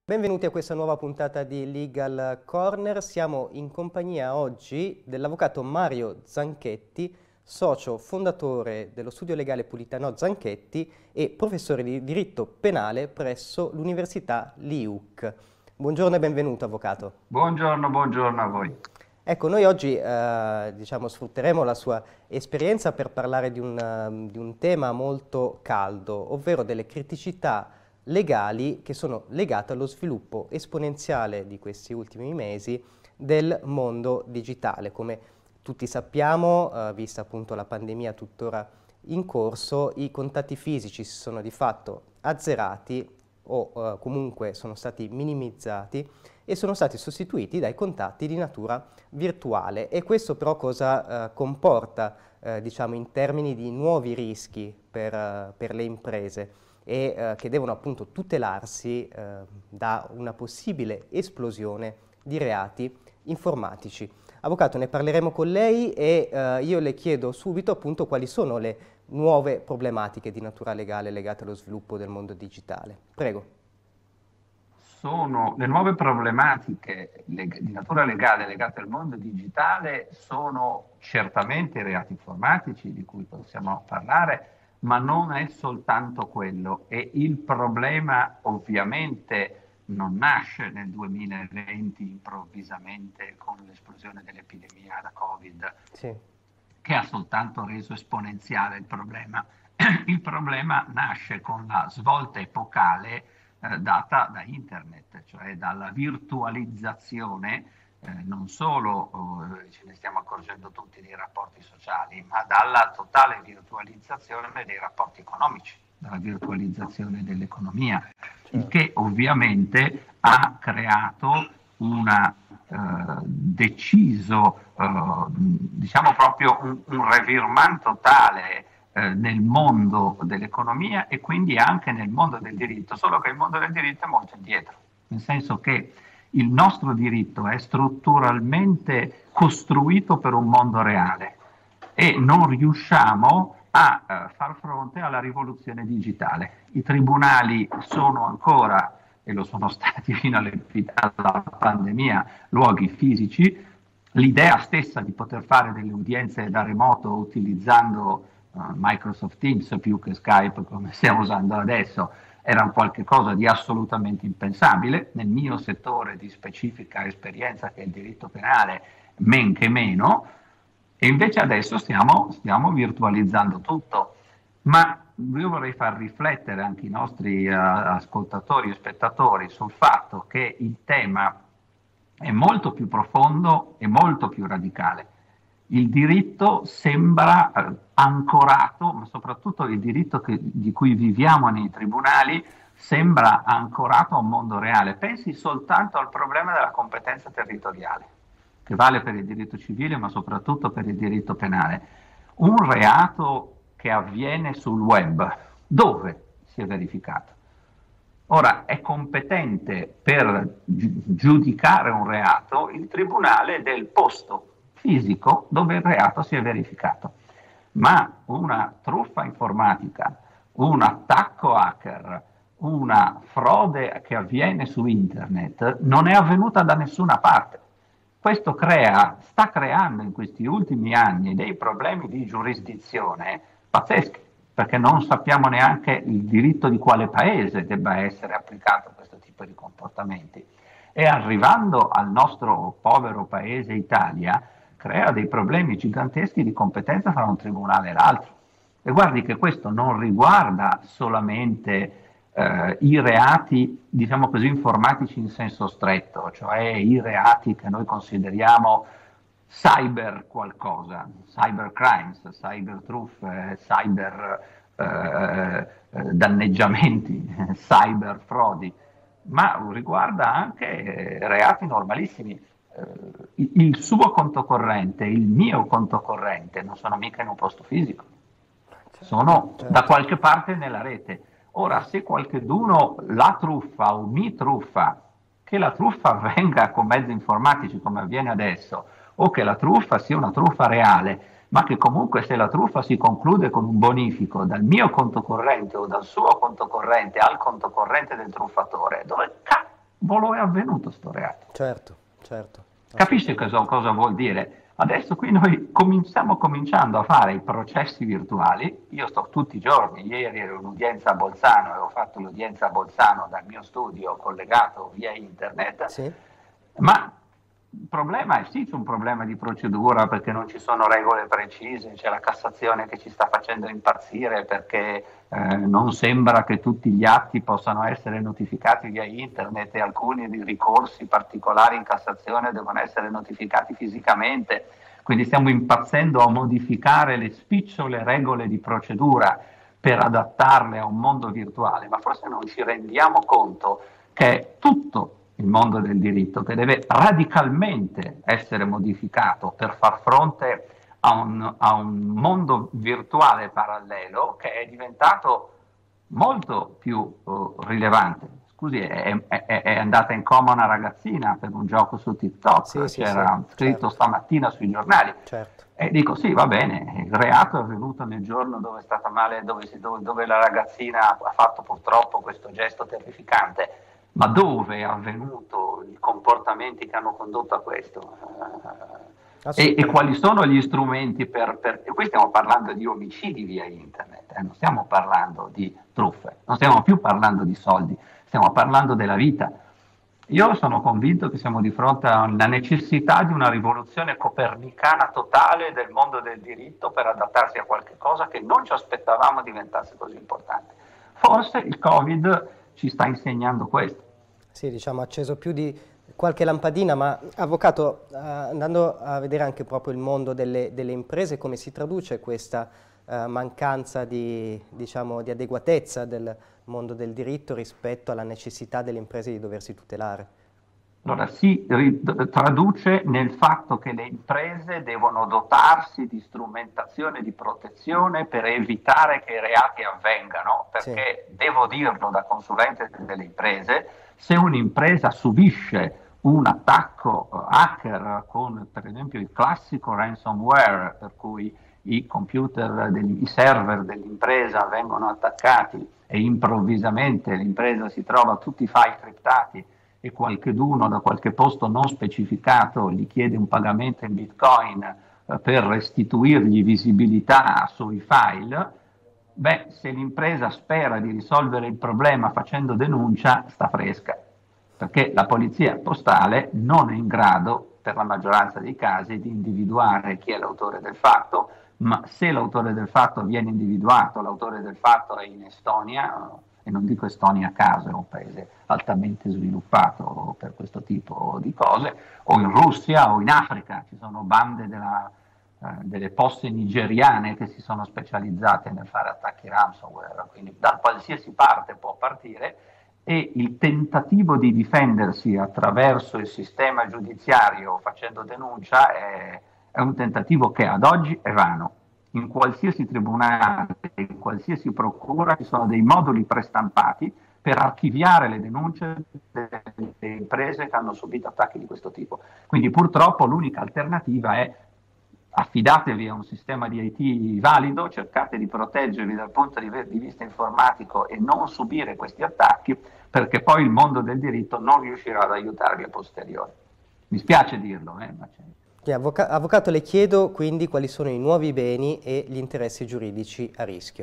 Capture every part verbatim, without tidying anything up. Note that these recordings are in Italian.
Benvenuti a questa nuova puntata di Legal Corner. Siamo in compagnia oggi dell'avvocato Mario Zanchetti, socio fondatore dello studio legale Politano Zanchetti e professore di diritto penale presso l'Università L I U C. Buongiorno e benvenuto, avvocato. Buongiorno, buongiorno a voi. Ecco, noi oggi eh, diciamo, sfrutteremo la sua esperienza per parlare di un, uh, di un tema molto caldo, ovvero delle criticità legali che sono legate allo sviluppo esponenziale di questi ultimi mesi del mondo digitale. Come tutti sappiamo, eh, vista appunto la pandemia tuttora in corso, i contatti fisici si sono di fatto azzerati o eh, comunque sono stati minimizzati e sono stati sostituiti dai contatti di natura virtuale. E questo però cosa eh, comporta eh, diciamo in termini di nuovi rischi per, uh, per le imprese e eh, che devono appunto tutelarsi eh, da una possibile esplosione di reati informatici. Avvocato, ne parleremo con lei e eh, io le chiedo subito appunto quali sono le nuove problematiche di natura legale legate allo sviluppo del mondo digitale. Prego. Sono le nuove problematiche di natura legale legate al mondo digitale sono certamente i reati informatici di cui possiamo parlare, ma non è soltanto quello. E il problema ovviamente non nasce nel duemilaventi improvvisamente con l'esplosione dell'epidemia da Covid, Sì. che ha soltanto reso esponenziale il problema. Il problema nasce con la svolta epocale eh, data da internet, cioè dalla virtualizzazione, eh, non solo eh, ce ne stiamo accorgendo tutti dei rapporti sociali, ma dalla totale virtualizzazione dei rapporti economici, dalla virtualizzazione dell'economia, certo. Il che ovviamente ha creato una eh, deciso, eh, diciamo proprio un, un revirement totale eh, nel mondo dell'economia e quindi anche nel mondo del diritto, solo che il mondo del diritto è molto indietro, nel senso che il nostro diritto è strutturalmente costruito per un mondo reale e non riusciamo a eh, far fronte alla rivoluzione digitale. I tribunali sono ancora, e lo sono stati fino alla pandemia, luoghi fisici. L'idea stessa di poter fare delle udienze da remoto utilizzando uh, Microsoft Teams più che Skype come stiamo usando adesso era un qualche cosa di assolutamente impensabile. Nel mio settore di specifica esperienza, che è il diritto penale, men che meno, e invece adesso stiamo, stiamo virtualizzando tutto. Ma io vorrei far riflettere anche i nostri uh, ascoltatori e spettatori sul fatto che il tema è molto più profondo e molto più radicale. Il diritto sembra eh, ancorato, ma soprattutto il diritto che, di cui viviamo nei tribunali, sembra ancorato a un mondo reale. Pensi soltanto al problema della competenza territoriale, che vale per il diritto civile, ma soprattutto per il diritto penale. Un reato che avviene sul web, dove si è verificato? Ora, è competente per giudicare un reato il tribunale del posto fisico dove il reato si è verificato. Ma una truffa informatica, un attacco hacker, una frode che avviene su internet non è avvenuta da nessuna parte. Questo crea, sta creando in questi ultimi anni dei problemi di giurisdizione pazzeschi, perché non sappiamo neanche il diritto di quale paese debba essere applicato questo tipo di comportamenti. E arrivando al nostro povero paese Italia, crea dei problemi giganteschi di competenza fra un tribunale e l'altro. E guardi che questo non riguarda solamente eh, i reati, diciamo così, informatici in senso stretto, cioè i reati che noi consideriamo cyber qualcosa, cyber crimes, cyber truffe, cyber eh, danneggiamenti, cyber frodi, ma riguarda anche reati normalissimi. Il suo conto corrente, il mio conto corrente non sono mica in un posto fisico, sono da qualche parte nella rete. Ora, se qualcuno la truffa o mi truffa, che la truffa avvenga con mezzi informatici come avviene adesso, o che la truffa sia una truffa reale, ma che comunque se la truffa si conclude con un bonifico dal mio conto corrente o dal suo conto corrente al conto corrente del truffatore, dove cazzo volo è avvenuto sto reato. Certo, certo. Capisci cosa, cosa vuol dire? Adesso qui noi com- stiamo cominciando a fare i processi virtuali. Io sto tutti i giorni, ieri ero in udienza a Bolzano e ho fatto l'udienza a Bolzano dal mio studio collegato via internet, Sì. ma il problema è sì, c'è un problema di procedura perché non ci sono regole precise, c'è la Cassazione che ci sta facendo impazzire perché eh, non sembra che tutti gli atti possano essere notificati via internet e alcuni di ricorsi particolari in Cassazione devono essere notificati fisicamente, quindi stiamo impazzendo a modificare le spicciole regole di procedura per adattarle a un mondo virtuale, ma forse non ci rendiamo conto che è tutto il mondo del diritto che deve radicalmente essere modificato per far fronte a un, a un mondo virtuale parallelo che è diventato molto più uh, rilevante. Scusi, è, è, è andata in coma una ragazzina per un gioco su TikTok, Sì, sì, c'era sì, scritto certo. stamattina sui giornali. Certo. E dico sì, va bene, il reato è avvenuto nel giorno dove è stata male, dove, si, dove, dove la ragazzina ha fatto purtroppo questo gesto terrificante, ma dove è avvenuto i comportamenti che hanno condotto a questo? E, e quali sono gli strumenti per, per... E qui stiamo parlando di omicidi via internet, eh? Non stiamo parlando di truffe, non stiamo più parlando di soldi, stiamo parlando della vita. Io sono convinto che siamo di fronte alla necessità di una rivoluzione copernicana totale del mondo del diritto per adattarsi a qualche cosa che non ci aspettavamo diventasse così importante. Forse il Covid ci sta insegnando questo. Sì, diciamo, ha acceso più di qualche lampadina, ma avvocato, eh, andando a vedere anche proprio il mondo delle, delle imprese, come si traduce questa eh, mancanza di, diciamo, di adeguatezza del mondo del diritto rispetto alla necessità delle imprese di doversi tutelare? Allora, si traduce nel fatto che le imprese devono dotarsi di strumentazione di protezione per evitare che i reati avvengano, perché sì, devo dirlo da consulente delle imprese, se un'impresa subisce un attacco hacker con per esempio il classico ransomware, per cui i computer, degli, i server dell'impresa vengono attaccati e improvvisamente l'impresa si trova tutti i file criptati e qualcheduno da qualche posto non specificato gli chiede un pagamento in bitcoin eh, per restituirgli visibilità sui file, beh, se l'impresa spera di risolvere il problema facendo denuncia, sta fresca, perché la polizia postale non è in grado, per la maggioranza dei casi, di individuare chi è l'autore del fatto, ma se l'autore del fatto viene individuato, l'autore del fatto è in Estonia, e non dico Estonia a caso, è un paese altamente sviluppato per questo tipo di cose, o in Russia o in Africa, ci sono bande della, eh, delle poste nigeriane che si sono specializzate nel fare attacchi ransomware, quindi da qualsiasi parte può partire, e il tentativo di difendersi attraverso il sistema giudiziario facendo denuncia è, è un tentativo che ad oggi è vano. In qualsiasi tribunale, in qualsiasi procura ci sono dei moduli prestampati per archiviare le denunce delle imprese che hanno subito attacchi di questo tipo. Quindi purtroppo l'unica alternativa è affidatevi a un sistema di I T valido, cercate di proteggervi dal punto di vista informatico e non subire questi attacchi, perché poi il mondo del diritto non riuscirà ad aiutarvi a posteriori. Mi spiace dirlo, eh, ma c'è. Avvoca- Avvocato, le chiedo quindi quali sono i nuovi beni e gli interessi giuridici a rischio.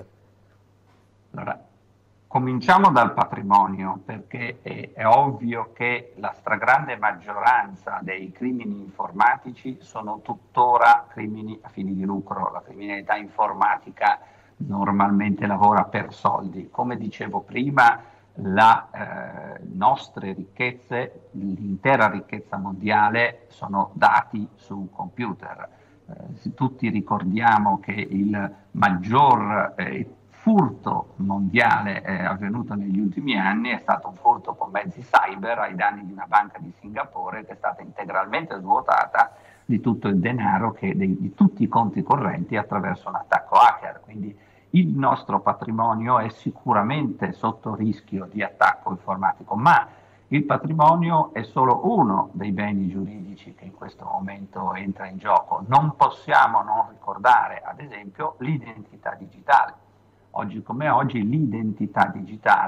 Allora, cominciamo dal patrimonio, perché è, è ovvio che la stragrande maggioranza dei crimini informatici sono tuttora crimini a fini di lucro. La criminalità informatica normalmente lavora per soldi. Come dicevo prima, le eh, nostre ricchezze, l'intera ricchezza mondiale sono dati su un computer. Eh, tutti ricordiamo che il maggior eh, furto mondiale eh, avvenuto negli ultimi anni è stato un furto con mezzi cyber ai danni di una banca di Singapore che è stata integralmente svuotata di tutto il denaro, che, di, di tutti i conti correnti attraverso un attacco hacker. Quindi il nostro patrimonio è sicuramente sotto rischio di attacco informatico, ma il patrimonio è solo uno dei beni giuridici che in questo momento entra in gioco. Non possiamo non ricordare, ad esempio, l'identità digitale. Oggi come oggi l'identità digitale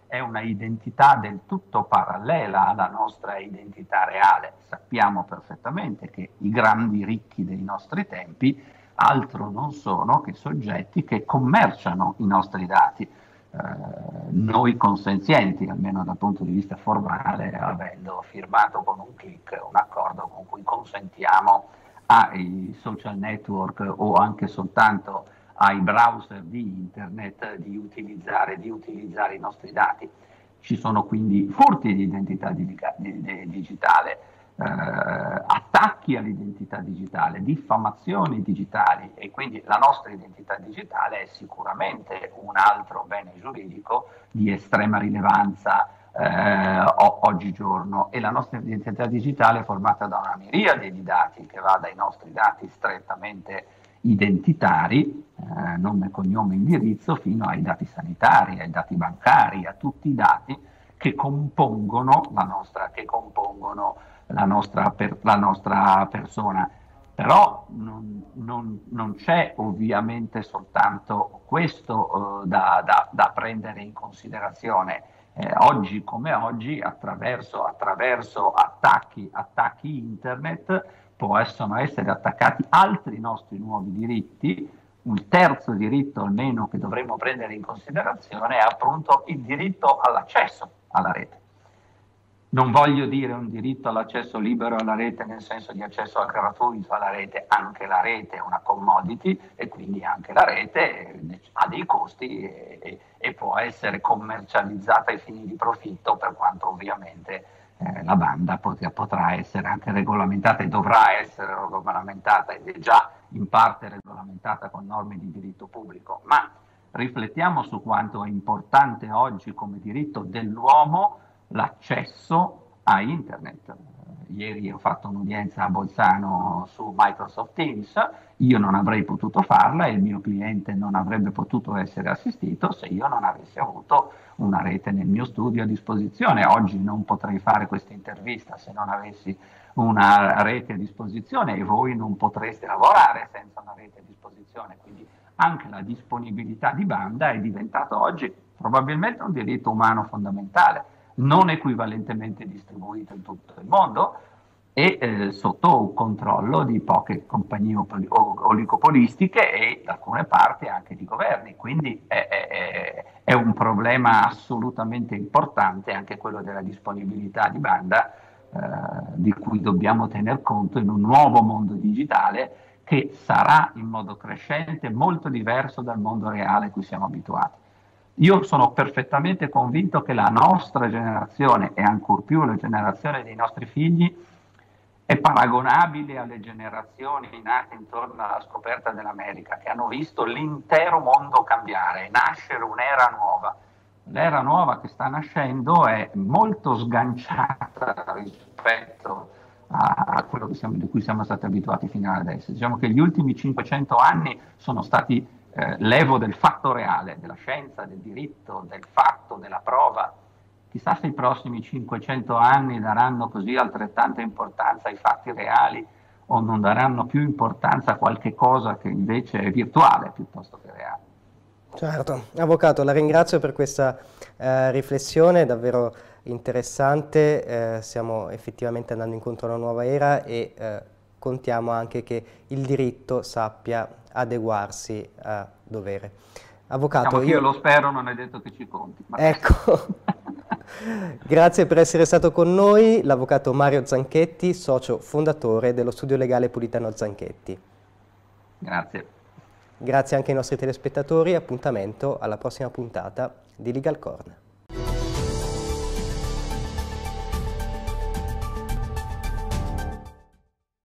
è una identità del tutto parallela alla nostra identità reale. Sappiamo perfettamente che i grandi ricchi dei nostri tempi altro non sono che soggetti che commerciano i nostri dati. Eh, noi consenzienti, almeno dal punto di vista formale, avendo firmato con un click un accordo con cui consentiamo ai social network o anche soltanto ai browser di internet di utilizzare, di utilizzare i nostri dati. Ci sono quindi furti di identità di, di, di, digitale, eh, attacchi all'identità digitale, diffamazioni digitali, e quindi la nostra identità digitale è sicuramente un altro bene giuridico di estrema rilevanza eh, oggigiorno, e la nostra identità digitale è formata da una miriade di dati che va dai nostri dati strettamente identitari, eh, nome, cognome, indirizzo, fino ai dati sanitari, ai dati bancari, a tutti i dati che compongono la nostra, che compongono la nostra, per, la nostra persona. Però non, non, non c'è ovviamente soltanto questo eh, da, da, da prendere in considerazione. Eh, oggi come oggi, attraverso, attraverso attacchi, attacchi internet, possono essere attaccati altri nostri nuovi diritti. Un terzo diritto almeno che dovremmo prendere in considerazione è appunto il diritto all'accesso alla rete. Non voglio dire un diritto all'accesso libero alla rete nel senso di accesso gratuito alla rete, anche la rete è una commodity e quindi anche la rete ha dei costi e, e, e può essere commercializzata ai fini di profitto, per quanto ovviamente Eh, la banda pot- potrà essere anche regolamentata e dovrà essere regolamentata, ed è già in parte regolamentata con norme di diritto pubblico. Ma riflettiamo su quanto è importante oggi come diritto dell'uomo l'accesso a internet. Ieri ho fatto un'udienza a Bolzano su Microsoft Teams, io non avrei potuto farla e il mio cliente non avrebbe potuto essere assistito se io non avessi avuto una rete nel mio studio a disposizione. Oggi non potrei fare questa intervista se non avessi una rete a disposizione, e voi non potreste lavorare senza una rete a disposizione. Quindi anche la disponibilità di banda è diventato oggi probabilmente un diritto umano fondamentale, non equivalentemente distribuito in tutto il mondo e eh, sotto controllo di poche compagnie oligopolistiche e da alcune parti anche di governi. Quindi è, è, è un problema assolutamente importante anche quello della disponibilità di banda, eh, di cui dobbiamo tener conto in un nuovo mondo digitale che sarà in modo crescente molto diverso dal mondo reale a cui siamo abituati. Io sono perfettamente convinto che la nostra generazione, e ancor più la generazione dei nostri figli, è paragonabile alle generazioni nate intorno alla scoperta dell'America, che hanno visto l'intero mondo cambiare, nascere un'era nuova. L'era nuova che sta nascendo è molto sganciata rispetto a quello che siamo, di cui siamo stati abituati fino ad adesso. Diciamo che gli ultimi cinquecento anni sono stati Eh, l'evo del fatto reale, della scienza, del diritto, del fatto, della prova. Chissà se i prossimi cinquecento anni daranno così altrettanta importanza ai fatti reali o non daranno più importanza a qualche cosa che invece è virtuale piuttosto che reale. Certo. Avvocato, la ringrazio per questa eh, riflessione davvero interessante. Eh, stiamo effettivamente andando incontro a una nuova era e eh, contiamo anche che il diritto sappia adeguarsi a dovere. Avvocato, diciamo che io... io lo spero, non è detto che ci conti. Ma... Ecco, grazie per essere stato con noi, l'avvocato Mario Zanchetti, socio fondatore dello studio legale Politano Zanchetti. Grazie. Grazie anche ai nostri telespettatori, appuntamento alla prossima puntata di Legal Corner.